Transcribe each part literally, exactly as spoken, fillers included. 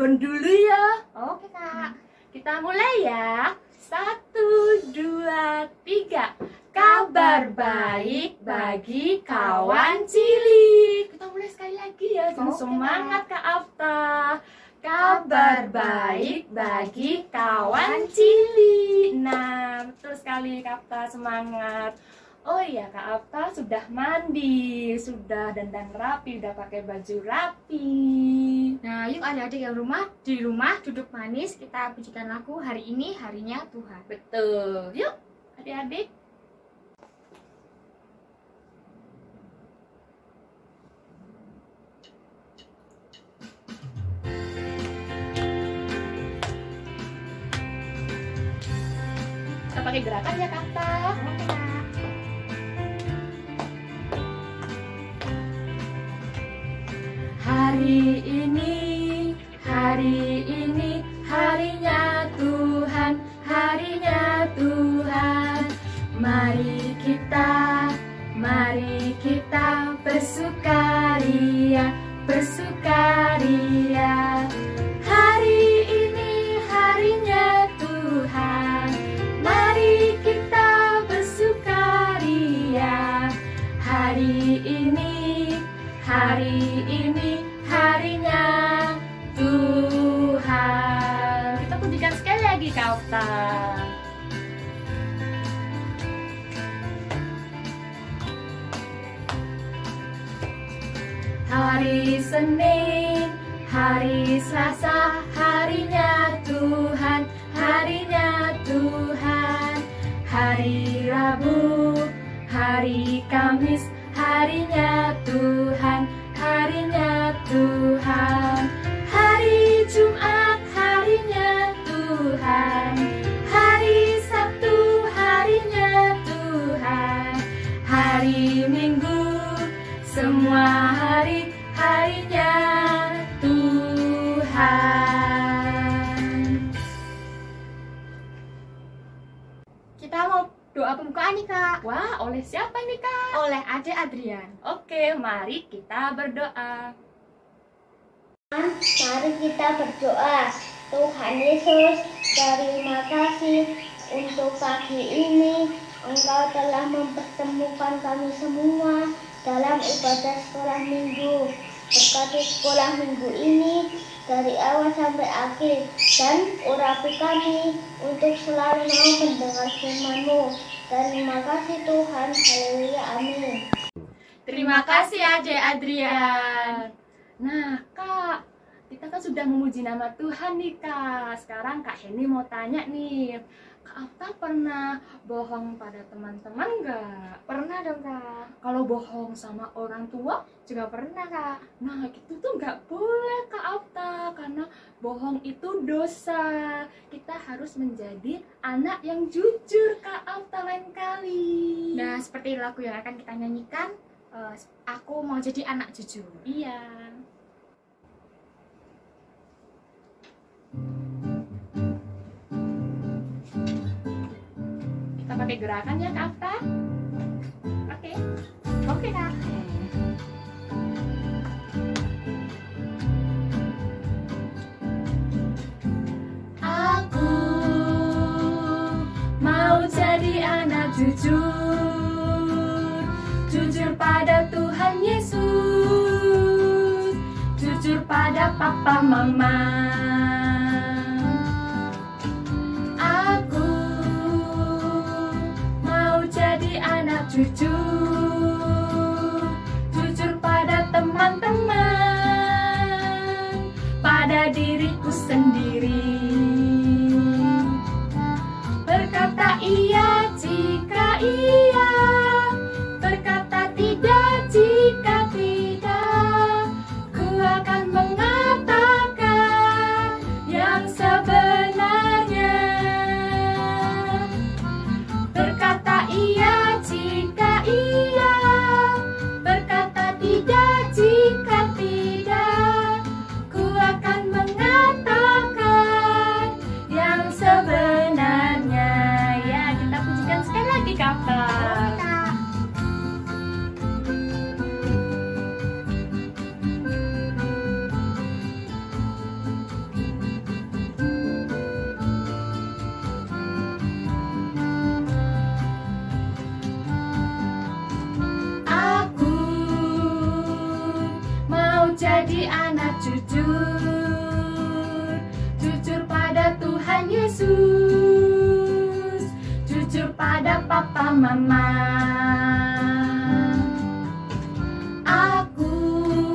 jargon dulu ya. Oke Kak. Kita mulai ya. Satu, dua, tiga. Kabar baik bagi kawan cilik. Kita mulai sekali lagi ya. Jangan Oke, semangat Kak Afta. Kabar baik bagi kawan cilik. Nah, betul sekali Kak Afta, semangat. Oh iya, Kak Afta sudah mandi, sudah dandan rapi, udah pakai baju rapi. Nah, yuk adik-adik yang rumah di rumah duduk manis, kita pujikan lagu Hari Ini Harinya Tuhan. Betul. Yuk, adik-adik. Kita pakai gerakan ya, Kak Afta. Oke Kak. Hari ini, hari ini, harinya Tuhan, harinya Tuhan. Mari kita, mari kita bersukaria, bersukaria. Hari ini, harinya Tuhan. Mari kita bersukaria. Hari ini, hari ini, harinya Tuhan. Kita pujikan sekali lagi Kak Afta. Hari Senin, hari Selasa, harinya Tuhan, harinya Tuhan. Hari Rabu, hari Kamis, harinya Tuhan, harinya Tuhan. Hari Jumat, harinya Tuhan. Hari Sabtu, harinya Tuhan. Hari Minggu, semua hari, harinya Tuhan. Kita mau doa pembukaan nih Kak. Wah, oleh siapa nih Kak? Oleh Ade Adrian. Oke, mari kita berdoa. Mari kita berdoa. Tuhan Yesus, terima kasih untuk pagi ini. Engkau telah mempertemukan kami semua dalam ibadah sekolah minggu. Berkati sekolah minggu ini dari awal sampai akhir, dan urapi kami untuk selalu mau mendengar firman-Mu. Terima kasih Tuhan. Haleluya. Amin. Terima kasih Ade Adrian. Nah Kak, kita kan sudah memuji nama Tuhan nih Kak. Sekarang Kak Heni mau tanya nih, Kak Afta pernah bohong pada teman-teman nggak? Pernah dong Kak. Kalau bohong sama orang tua? Juga pernah Kak. Nah gitu tuh nggak boleh Kak Afta, karena bohong itu dosa. Kita harus menjadi anak yang jujur Kak Afta lain kali. Nah, seperti lagu yang akan kita nyanyikan, eh, aku mau jadi anak jujur. Iya. Kita pakai gerakan ya Kak Afta. Oke. Oke Kak. Aku mau jadi anak jujur, jujur pada Tuhan Yesus, jujur pada papa mama. Aku mau jadi anak jujur, jujur pada teman-teman, pada diriku sendiri. Berkata iya jika iya, berkata tidak jika tidak. Ku akan mengatakan yang sebenarnya. Berkata iya jika iya, berkata tidak jika tidak. Ku akan mengatakan yang sebenarnya. Ya, kita pujikan sekali lagi Kak Afta. jujur, jujur pada Tuhan Yesus, jujur pada papa mama. Aku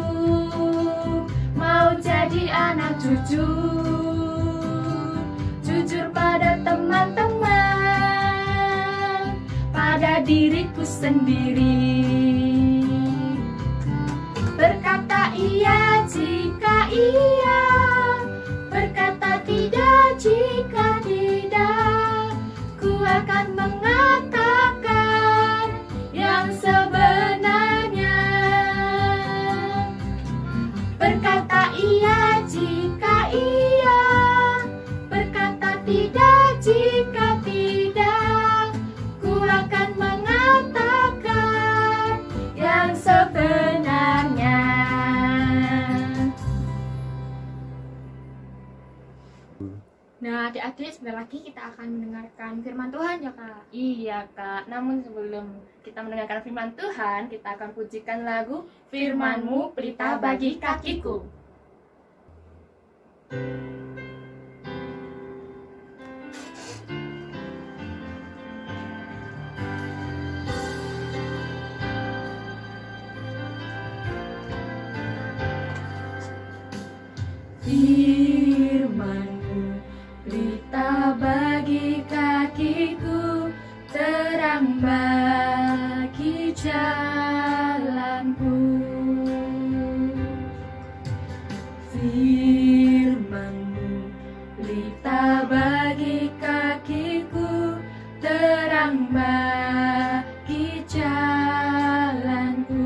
mau jadi anak jujur, jujur pada teman-teman, pada diriku sendiri. Berkata iya jika iya, berkata tidak jika tidak. Ku akan mengatakan yang sebenarnya. Berkata iya jika iya, berkata tidak jika tidak. Ku akan mengatakan yang sebenarnya. Nah, adik-adik, sebentar lagi kita akan mendengarkan firman Tuhan ya, Kak? Iya, Kak. Namun sebelum kita mendengarkan firman Tuhan, kita akan pujikan lagu Firman-Mu Pelita Bagi Kakiku. Firman-Mu pelita bagi kakiku, terang bagi jalanku. Firman-Mu pelita bagi kakiku, terang bagi jalanku.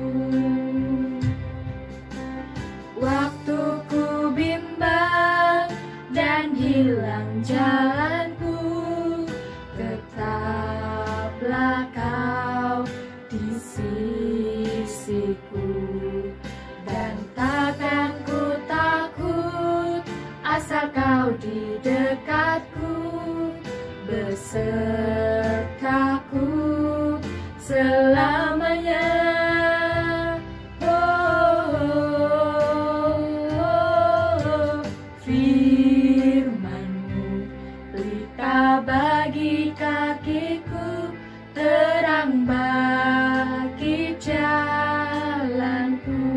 Waktu ku bimbang dan hilang jalanku, tetaplah Kau di sisiku. Dan takkan ku takut, asal Kau di dekatku, besertaku selamanya. Bagi kakiku, terang bagi jalanku.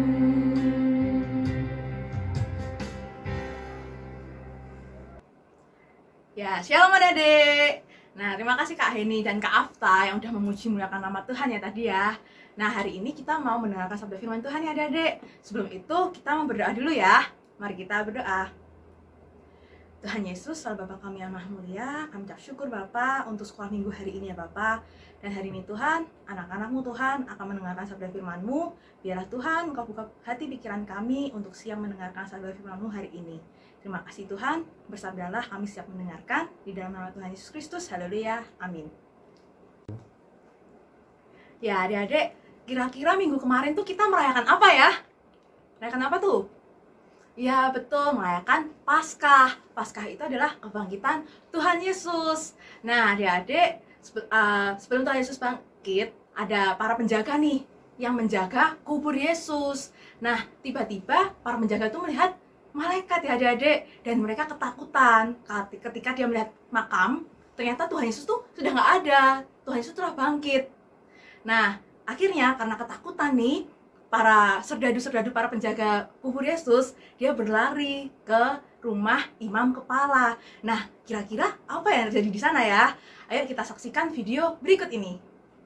Ya, shalom adik-adik. Nah, terima kasih Kak Heni dan Kak Afta yang udah memuji muliakan nama Tuhan ya tadi ya. Nah, hari ini kita mau mendengarkan sabda firman Tuhan ya adik-adik. Sebelum itu, kita mau berdoa dulu ya. Mari kita berdoa. Tuhan Yesus, Allah Bapa kami yang maha mulia, kami ucap syukur Bapa untuk sekolah minggu hari ini ya Bapa. Dan hari ini Tuhan, anak-anak-Mu Tuhan akan mendengarkan sabda firman-Mu. Biarlah Tuhan Engkau buka hati pikiran kami untuk siap mendengarkan sabda firman-Mu hari ini. Terima kasih Tuhan, bersabdalah kami siap mendengarkan. Di dalam nama Tuhan Yesus Kristus, haleluya, amin. Ya adik-adik, kira-kira minggu kemarin tuh kita merayakan apa ya? Merayakan apa tuh? Ya betul, merayakan Paskah. Paskah itu adalah kebangkitan Tuhan Yesus. Nah adik-adik, sebelum Tuhan Yesus bangkit, ada para penjaga nih yang menjaga kubur Yesus. Nah tiba-tiba para penjaga itu melihat malaikat ya adik-adik, dan mereka ketakutan ketika dia melihat makam. Ternyata Tuhan Yesus tuh sudah nggak ada, Tuhan Yesus telah bangkit. Nah akhirnya karena ketakutan nih, para serdadu-serdadu, para penjaga kubur Yesus, dia berlari ke rumah imam kepala. Nah, kira-kira apa yang terjadi di sana ya? Ayo kita saksikan video berikut ini.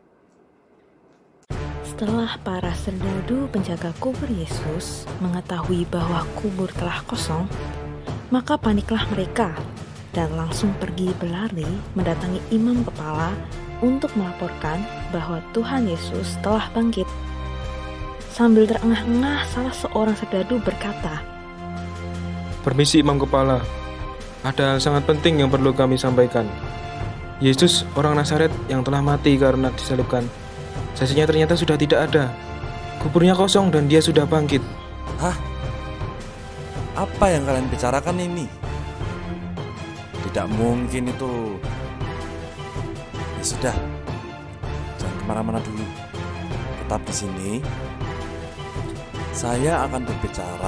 Setelah para serdadu penjaga kubur Yesus mengetahui bahwa kubur telah kosong, maka paniklah mereka dan langsung pergi berlari mendatangi imam kepala untuk melaporkan bahwa Tuhan Yesus telah bangkit. Sambil terengah-engah, salah seorang serdadu berkata, "Permisi Imam Kepala, ada hal sangat penting yang perlu kami sampaikan. Yesus orang Nazaret yang telah mati karena disalibkan, jasanya ternyata sudah tidak ada. Kuburnya kosong dan dia sudah bangkit." Hah? Apa yang kalian bicarakan ini? Tidak mungkin itu. Ya sudah, jangan kemana-mana dulu. Tetap di sini. Saya akan berbicara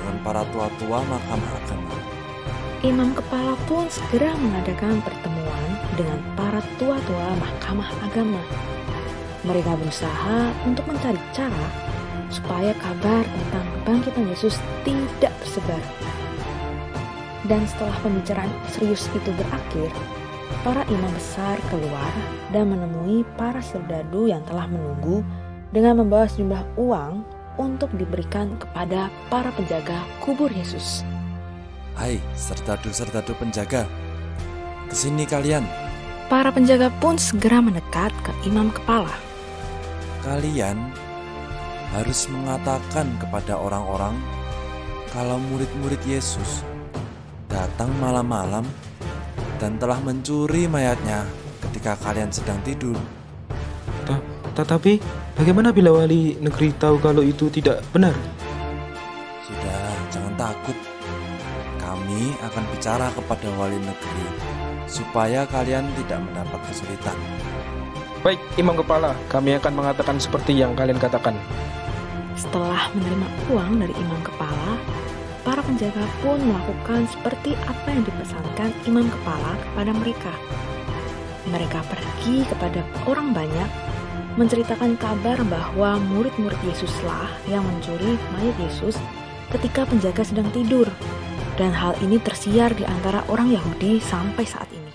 dengan para tua-tua mahkamah agama. Imam kepala pun segera mengadakan pertemuan dengan para tua-tua mahkamah agama. Mereka berusaha untuk mencari cara supaya kabar tentang kebangkitan Yesus tidak tersebar. Dan setelah pembicaraan serius itu berakhir, para imam besar keluar dan menemui para serdadu yang telah menunggu dengan membawa sejumlah uang untuk diberikan kepada para penjaga kubur Yesus. Hai, serdadu-serdadu penjaga, kesini kalian. Para penjaga pun segera mendekat ke imam kepala. Kalian harus mengatakan kepada orang-orang kalau murid-murid Yesus datang malam-malam dan telah mencuri mayatnya ketika kalian sedang tidur. Tetapi bagaimana bila wali negeri tahu kalau itu tidak benar? Sudah, jangan takut. Kami akan bicara kepada wali negeri supaya kalian tidak mendapat kesulitan. Baik, imam kepala, kami akan mengatakan seperti yang kalian katakan. Setelah menerima uang dari imam kepala, para penjaga pun melakukan seperti apa yang dipesankan imam kepala kepada mereka. Mereka pergi kepada orang banyak, menceritakan kabar bahwa murid-murid Yesuslah yang mencuri mayat Yesus ketika penjaga sedang tidur. Dan hal ini tersiar di antara orang Yahudi sampai saat ini.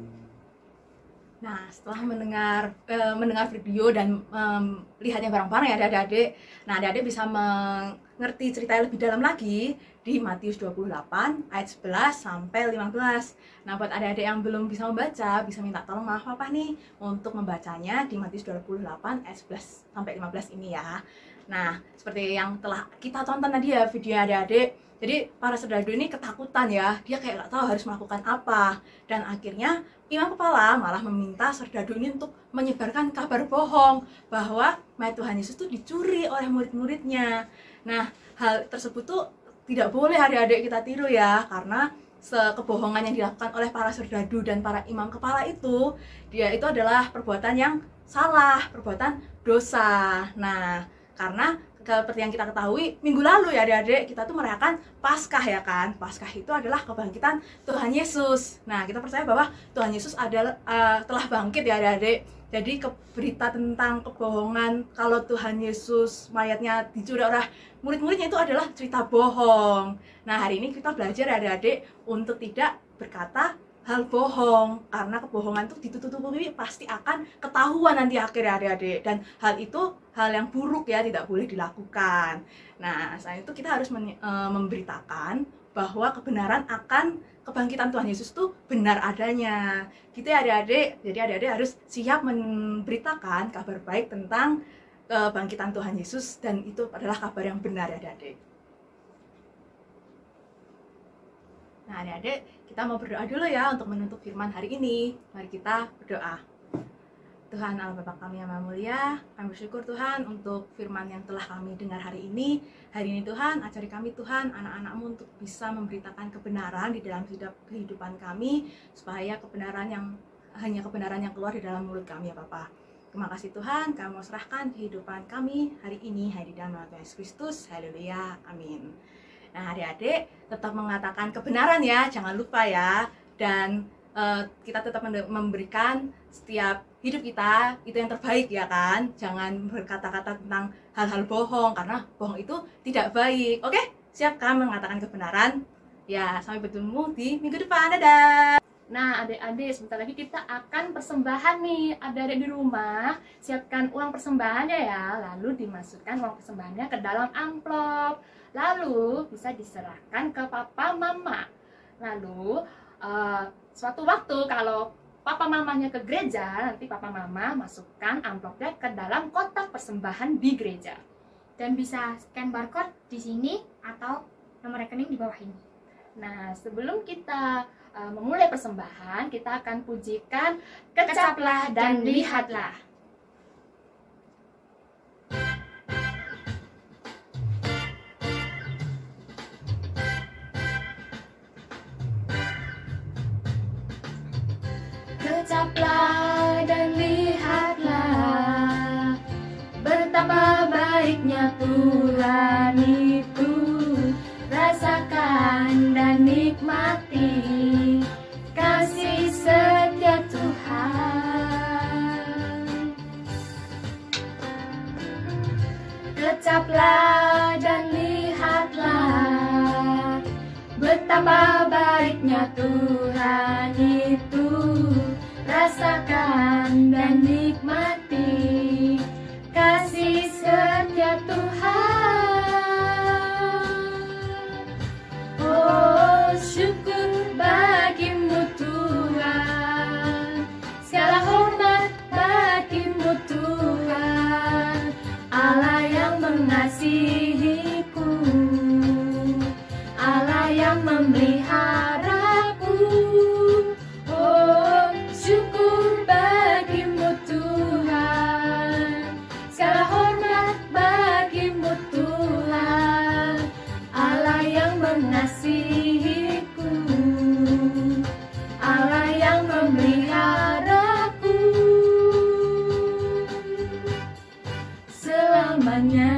Nah, setelah mendengar e, mendengar video dan melihatnya bareng-bareng ya adik-adik, nah adik-adik bisa mengerti cerita lebih dalam lagi di Matius dua puluh delapan ayat sebelas sampai lima belas. Nah, buat adik-adik yang belum bisa membaca, bisa minta tolong maaf Papa nih untuk membacanya di Matius dua puluh delapan ayat sebelas sampai lima belas ini ya. Nah, seperti yang telah kita tonton tadi ya video adik-adik. Jadi para serdadu ini ketakutan ya, dia kayak gak tahu harus melakukan apa. Dan akhirnya imam kepala malah meminta serdadu ini untuk menyebarkan kabar bohong bahwa mayat Tuhan Yesus itu dicuri oleh murid-muridnya. Nah, hal tersebut tuh tidak boleh adik-adik kita tiru ya, karena kebohongan yang dilakukan oleh para serdadu dan para imam kepala itu, dia itu adalah perbuatan yang salah, perbuatan dosa. Nah, karena seperti yang kita ketahui minggu lalu ya adik-adik, kita tuh merayakan Paskah ya kan. Paskah itu adalah kebangkitan Tuhan Yesus. Nah, kita percaya bahwa Tuhan Yesus adalah uh, telah bangkit ya adik-adik. Jadi ke, berita tentang kebohongan kalau Tuhan Yesus mayatnya dicuri oleh murid-muridnya itu adalah cerita bohong. Nah, hari ini kita belajar ya adik-adik untuk tidak berkata hal bohong, karena kebohongan itu ditutup-tutupi pasti akan ketahuan nanti akhirnya adik-adik, dan hal itu hal yang buruk ya, tidak boleh dilakukan. Nah, selain itu kita harus men, e, memberitakan bahwa kebenaran akan kebangkitan Tuhan Yesus itu benar adanya gitu ya adik-adik. Jadi adik-adik harus siap memberitakan kabar baik tentang kebangkitan Tuhan Yesus, dan itu adalah kabar yang benar ya adik-adik. Nah adik-adik, kita mau berdoa dulu ya untuk menutup firman hari ini. Mari kita berdoa. Tuhan Allah Bapa kami yang maha mulia, kami bersyukur Tuhan untuk firman yang telah kami dengar hari ini. Hari ini Tuhan, ajari kami Tuhan, anak-anak-Mu untuk bisa memberitakan kebenaran di dalam hidup kehidupan kami, supaya kebenaran yang hanya kebenaran yang keluar di dalam mulut kami ya Bapa. Terima kasih Tuhan, kami mau serahkan kehidupan kami hari ini, hari di dalam nama Yesus Kristus. Haleluya, amin. Nah adik-adik tetap mengatakan kebenaran ya, jangan lupa ya. Dan uh, kita tetap memberikan setiap hidup kita itu yang terbaik ya kan. Jangan berkata-kata tentang hal-hal bohong, karena bohong itu tidak baik. Oke, siap kan mengatakan kebenaran? Ya, sampai bertemu di minggu depan, dadah. Nah adik-adik, sebentar lagi kita akan persembahan nih. Adik-adik di rumah, siapkan uang persembahannya ya. Lalu dimasukkan uang persembahannya ke dalam amplop, lalu bisa diserahkan ke papa mama. Lalu uh, suatu waktu kalau papa mamanya ke gereja, nanti papa mama masukkan amplopnya ke dalam kotak persembahan di gereja. Dan bisa scan barcode di sini atau nomor rekening di bawah ini. Nah, sebelum kita uh, memulai persembahan, kita akan pujikan Kecaplah dan Lihatlah. Kecaplah dan lihatlah betapa baiknya Tuhan itu, nikmati kasih setia Tuhan. Kecaplah dan lihatlah betapa baiknya Tuhan itu. Rasakan dan nikmati kasih setia Tuhan. Oh, syukur bagimu Tuhan, segala hormat bagimu Tuhan, Allah yang mengasihiku, Allah yang memeliharaku. Oh, syukur bagimu Tuhan, segala hormat bagimu Tuhan, Allah yang mengasihiku, Allah yang memeliharaku selamanya.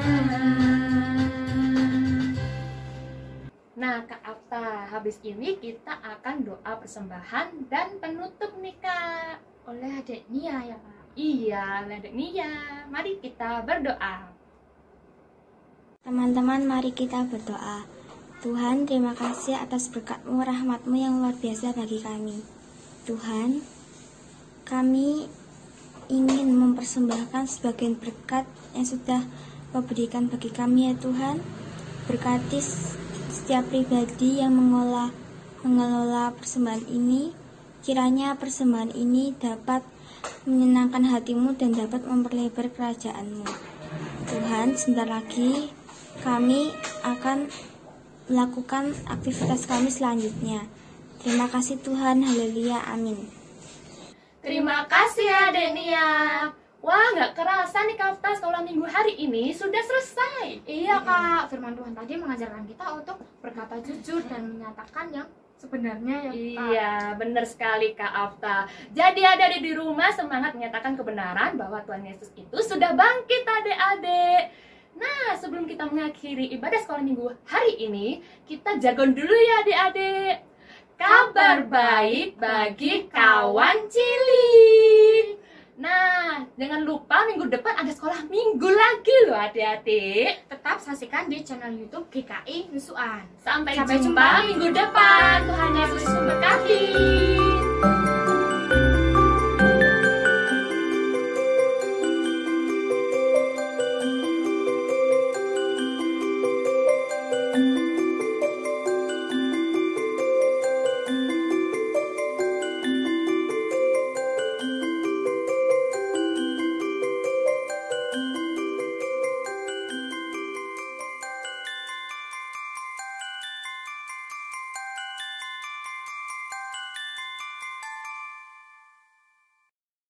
Nah, Kak Afta, habis ini kita akan doa persembahan dan penutup nih, Kak. Oleh adik Nia ya Kak. Iya, oleh Adik Nia. Mari kita berdoa. Teman-teman, mari kita berdoa. Tuhan, terima kasih atas berkat-Mu, rahmat-Mu yang luar biasa bagi kami. Tuhan, kami ingin mempersembahkan sebagian berkat yang sudah Kau berikan bagi kami ya Tuhan. Berkati setiap pribadi yang mengolah, mengelola persembahan ini. Kiranya persembahan ini dapat menyenangkan hati-Mu dan dapat memperlebar kerajaan-Mu. Tuhan, sebentar lagi kami akan melakukan aktivitas kami selanjutnya. Terima kasih Tuhan, haleluya, amin. Terima kasih Adik Nia. Wah, nggak kerasa nih Kak Afta, sekolah minggu hari ini sudah selesai. Iya Kak, firman Tuhan tadi mengajarkan kita untuk berkata jujur dan menyatakan yang sebenarnya ya Kak. Iya, benar sekali Kak Afta. Jadi adik-adik di rumah semangat menyatakan kebenaran bahwa Tuhan Yesus itu sudah bangkit adik-adik. Nah, sebelum kita mengakhiri ibadah sekolah minggu hari ini, kita jargon dulu ya adik-adik. Kabar baik bagi kawan cilik. Nah, jangan lupa minggu depan ada sekolah minggu lagi loh adik-adik. Tetap saksikan di channel YouTube G K I Nusuan. Sampai, Sampai jumpa jumpa minggu depan.